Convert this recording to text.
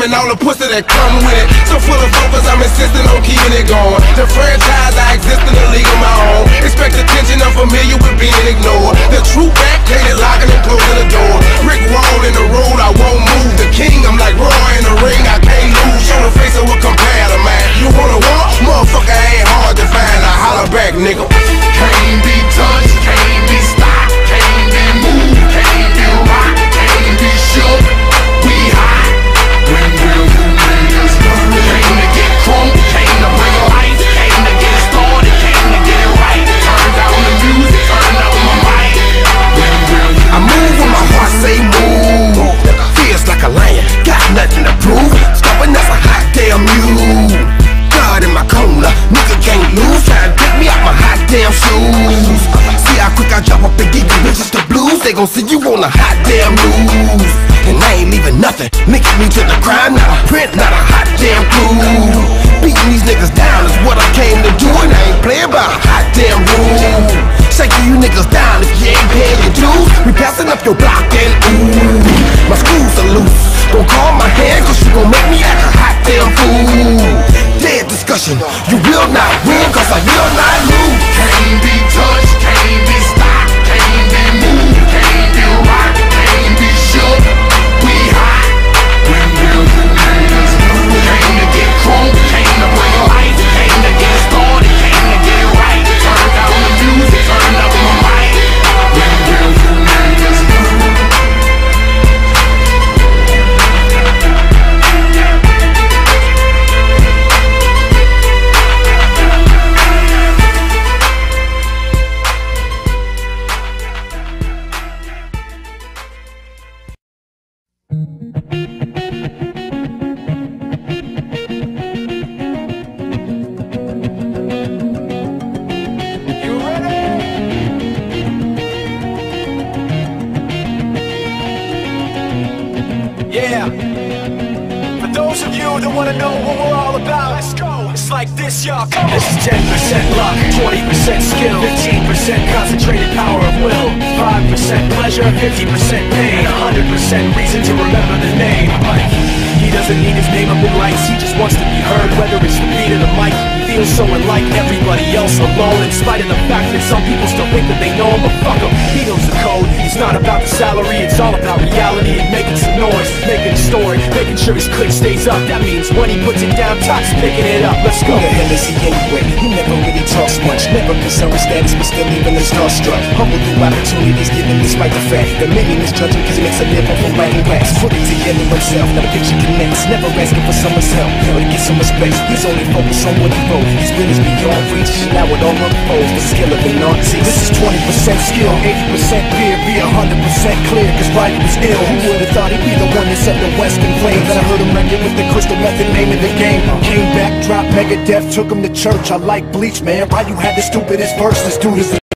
and all the pussy that come with it. So full of focus, I'm insisting on keeping it going. The franchise, I exist in a league of my own. Expect attention, I'm familiar with being ignored. The true back, hated locking and closing the door. Brick wall in the road, I won't move. The king, I'm like Roy in the ring, I can't lose. Show the face of what compare to man. You wanna walk? Motherfucker ain't hard to find. I holler back, nigga. Can't be touched, can't be stopped, can't be moved, can't be rocked, can't be shook. We hot. When will you niggas learn? Came to get crunk, came to bring life, came to get started, came to get it right. Turn down the music, turn up my mic. When will you I move when my heart say move. Feels like a lion, got nothing to prove. Stopping that's a hot damn mule. God in my corner, nigga can't lose. Try to pick me out my hot damn shoes. See how quick I drop up and give you bitches the blues. They gon' see you on the hot damn news. And I ain't leaving nothing, linking me to the crime. Not a print, not a hot damn clue. Beating these niggas down is what I came to do. And I ain't playing by a hot damn rule. Shaking you niggas down if you ain't paying your dues. We passing up your block and ooh, my screws are loose. Don't call my hand cause you gon' make me act a hot damn fool. Dead discussion, you will not win cause I will not lose. can't be touched, can't be stopped, can't be moved, can't be rocked, can't be shook. We hot. When will you niggas learn? Came to get crunk, came to bring life, came to get started, came to get it right. Turn down the music, turn up my mic. When will you niggas learn? Yeah. For those of you that wanna know what we're all about, let's go. It's like this, y'all. Come on. This is 10% luck, 20% skill, 15% concentrated power of will, 5% pleasure, 50% pain, 100% reason to remember the name. He doesn't need his name up in lights, he just wants to be heard, whether it's the beat of the mic. He feels so unlike everybody else alone, in spite of the fact that some people still think that they know him, but fuck him. He knows the code, it's not about the salary, it's all about reality and making some noise, making a story, making sure his click stays up. That means when he puts it down, Tox picking it up. Let's go. Who the hell is he anyway? He never really talks much, never concerned with status, but still even is starstruck. Humble through opportunities given despite the fact that many misjudge him cause he makes a living from writing raps. Put it together himself, now the picture connects, never asking for someone's help or to get some respect. He's only focused on what he wrote, his will is beyond reach, now it all unfolds, the skill of an artist. This is 20% skill, 80% fear, be 100% clear, cause Riley was ill. Who would've thought he'd be the one that set the West in flames? And I heard him record with the Crystal Method, name of the game. Came back, dropped Megadeth, took him to church. I like Bleach, man. Why you had the stupidest verse? This dude is